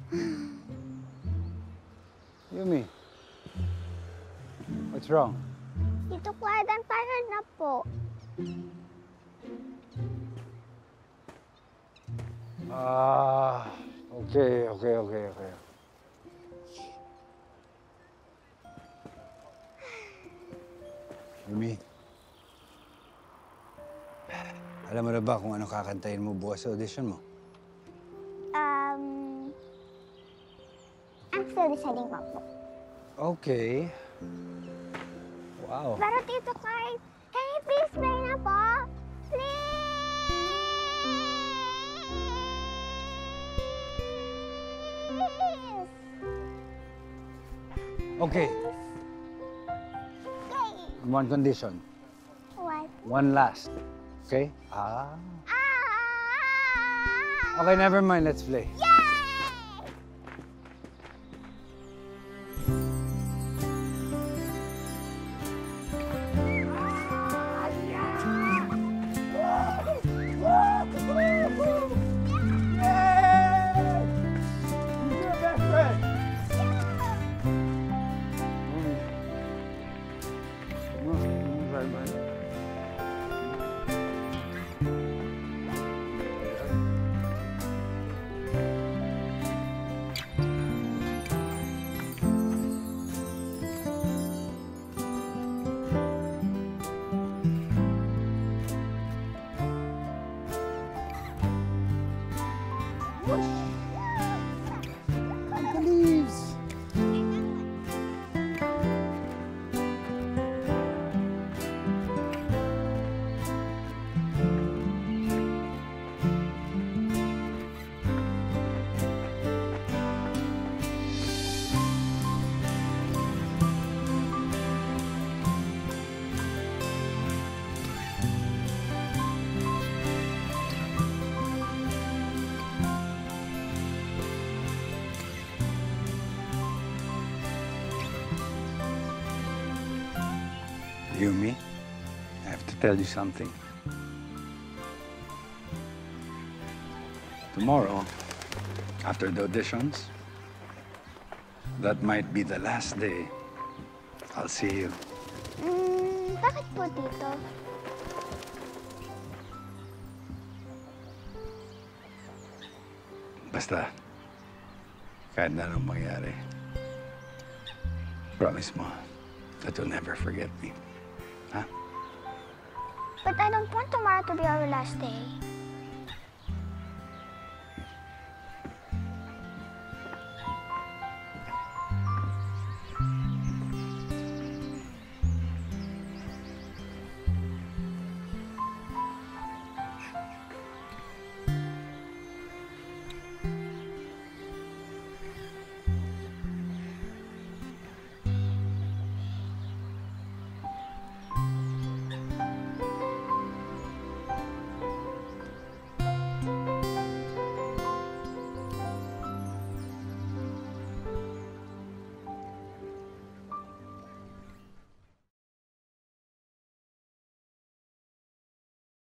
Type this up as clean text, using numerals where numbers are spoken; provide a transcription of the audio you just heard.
Yumi, what's wrong? Tito Clyde, I'm tired na po. Okay. Yumi, alam mo na ba kung ano kakantayin mo bukas sa audition mo? I'm still deciding pa po. Okay. Wow. Pero Tito Clyde, can you please play na po? Please! Okay. Yay! On one condition. What? One last. Okay? Okay, never mind. Let's play. Yay! Yumi, I have to tell you something. Tomorrow, after the auditions, that might be the last day I'll see you. Bakit po, Tito? Basta, kahit na anong mangyari, promise mo that you'll never forget me. Huh? But I don't want tomorrow to be our last day.